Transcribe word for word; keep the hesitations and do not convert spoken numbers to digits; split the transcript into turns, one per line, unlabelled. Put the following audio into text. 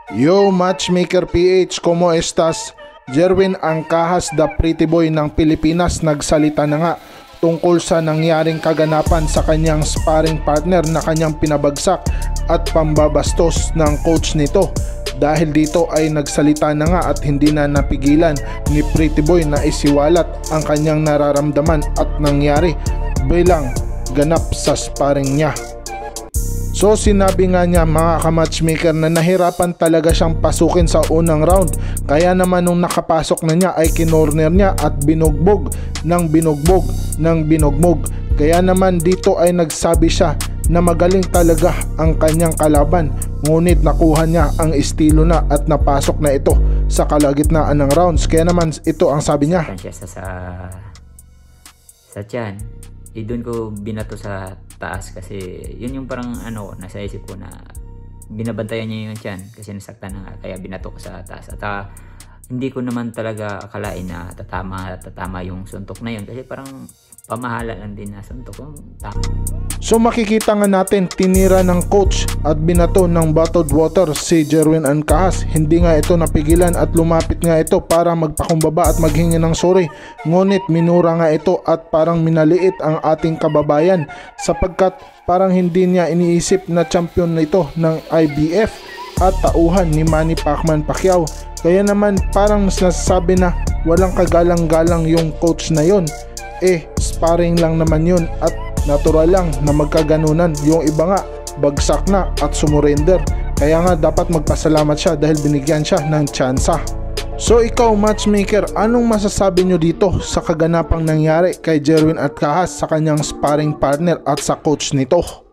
Yo Matchmaker P H, como estas? Jerwin Angkahas, the pretty boy ng Pilipinas, nagsalita na nga tungkol sa nangyaring kaganapan sa kanyang sparring partner na kanyang pinabagsak at pambabastos ng coach nito. Dahil dito ay nagsalita na nga at hindi na napigilan ni pretty boy na isiwalat ang kanyang nararamdaman at nangyari bilang ganap sa sparring niya. So sinabi nga niya mga ka-matchmaker na nahirapan talaga siyang pasukin sa unang round, kaya naman nung nakapasok na niya ay kinorner niya at binugbog ng binugbog ng binugbog. Kaya naman dito ay nagsabi siya na magaling talaga ang kanyang kalaban, ngunit nakuha niya ang estilo na at napasok na ito sa kalagitnaan ng rounds. Kaya naman ito ang sabi niya.
Siya sa sa, sa tiyan, eh doon ko binato sa taas kasi yun yung parang ano, nasa isip ko na binabantayan niya yung tiyan kasi nasaktan na nga, kaya binato ko sa taas. At uh, hindi ko naman talaga akalain na tatama, tatama yung suntok na yun kasi parang pamahala lang din na suntok ko.
So makikita nga natin tinira ng coach at binato ng bottled water si Jerwin Angkahas. Hindi nga ito napigilan at lumapit nga ito para magpakumbaba at maghingi ng sorry. Ngunit minura nga ito at parang minaliit ang ating kababayan sapagkat parang hindi niya iniisip na champion na ito ng I B F at tauhan ni Manny Pacman Pacquiao. Kaya naman parang mas nasasabi na walang kagalang-galang yung coach na yon. Eh sparring lang naman yun at natural lang na magkaganunan. Yung iba nga bagsak na at sumurrender, kaya nga dapat magpasalamat siya dahil binigyan siya ng tsansa. So ikaw matchmaker, anong masasabi nyo dito sa kaganapang nangyari kay Jerwin Angkahas sa kanyang sparring partner at sa coach nito?